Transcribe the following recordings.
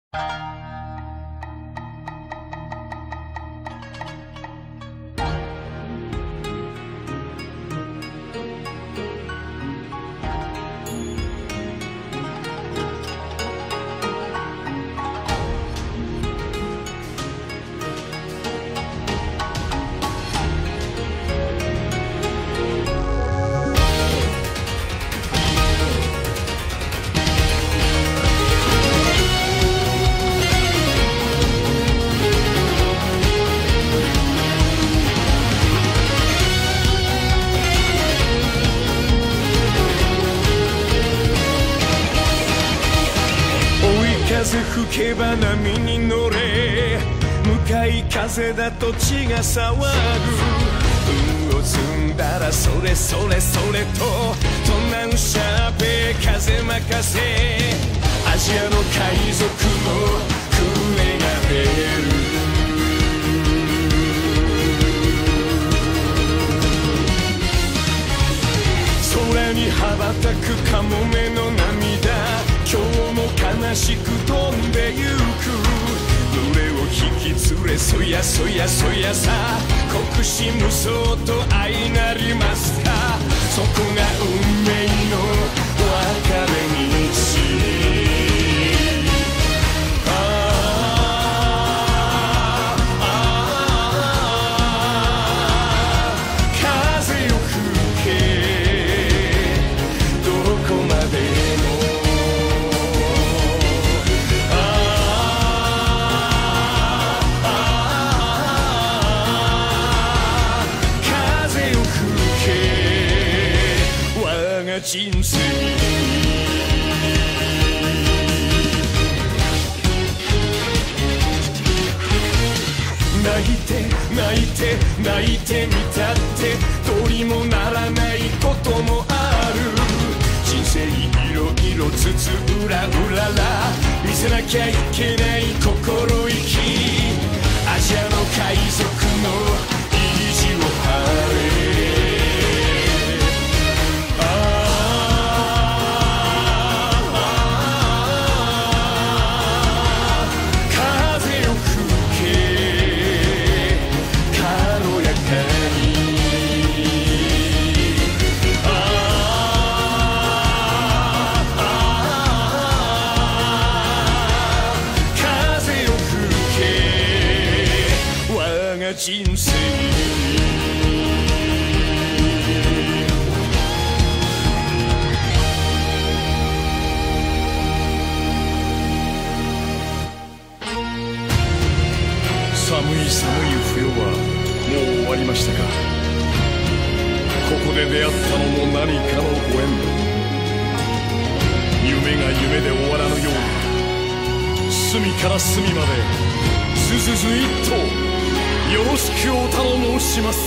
風吹けば波に乗れ、向かい風だと血が騒ぐ。運を積んだらそれそれそれと唱うシャーペ風任せ。アジアの海賊の船が出る。空に羽ばたくカモメの涙、今日も悲しく飛んでゆく。群れを引き連れ、そやそやそやさ、国士無双と相なりますか。そこが運命の分かれ道。人生泣いて泣いて泣いてみたってどうにもならないこともある。人生いろいろつつうらうらら見せなきゃいけない心意気。アジアの海賊の意地を張れ。人生寒い寒い冬はもう終わりましたか。ここで出会ったのも何かのご縁。夢が夢で終わらぬように隅から隅までずずずいっとよろしくお頼申します。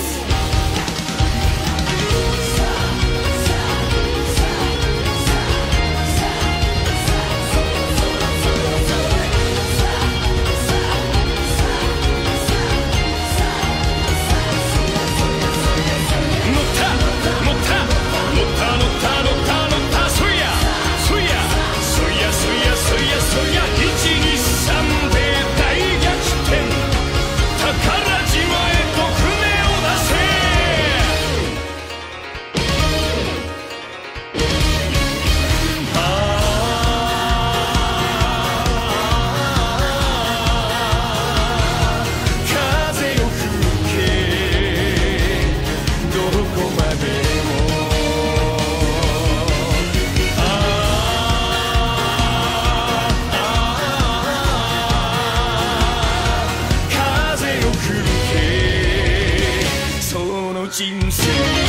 人生